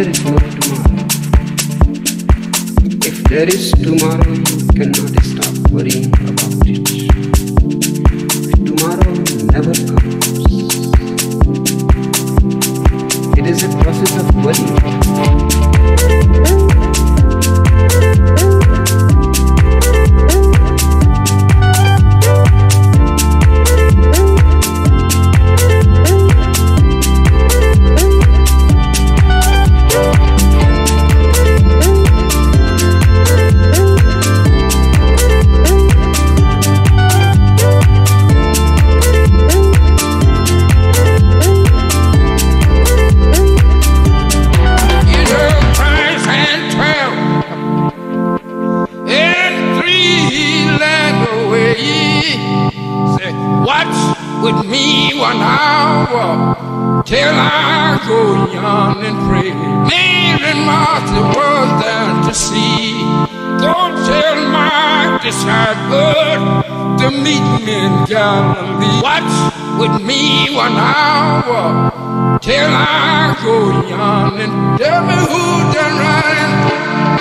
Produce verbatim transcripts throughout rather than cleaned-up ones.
there is no tomorrow. If there is tomorrow, you cannot stop worrying about it. Tomorrow never comes. It is a process of worrying. With me one hour till I go young and pray. Mary and Martha was there to see. Don't tell my disciple to meet me in Galilee. Watch with me one hour till I go young and tell me who done right.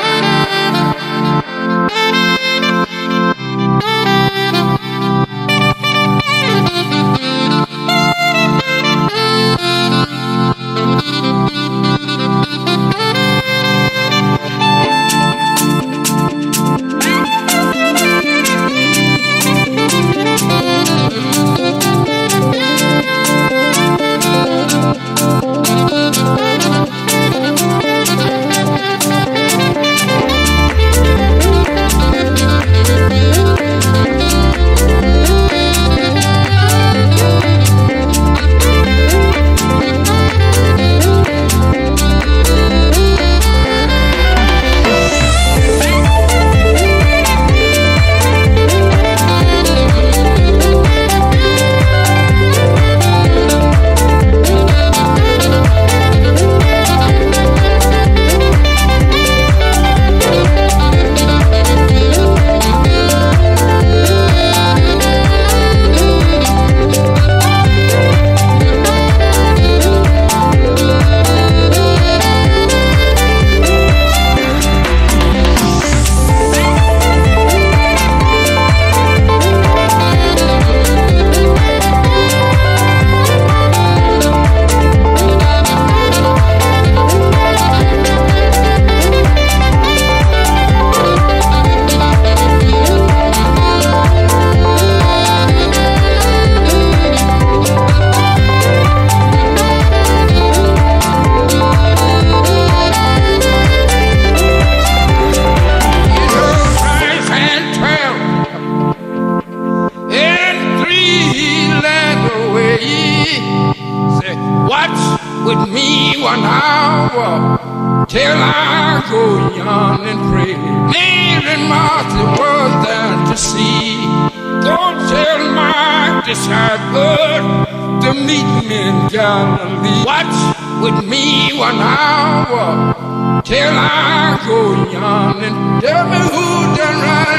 With me one hour till I go young and pray. Mary and Martha was there to see. Don't tell my disciple to meet me in Galilee. Watch with me one hour till I go young and tell me who done right.